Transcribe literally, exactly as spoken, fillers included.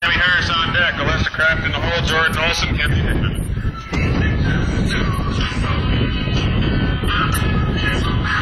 Sammy Harris on deck. Alyssa Craft in the hole. Jordan Olson, Kenzie Hickman.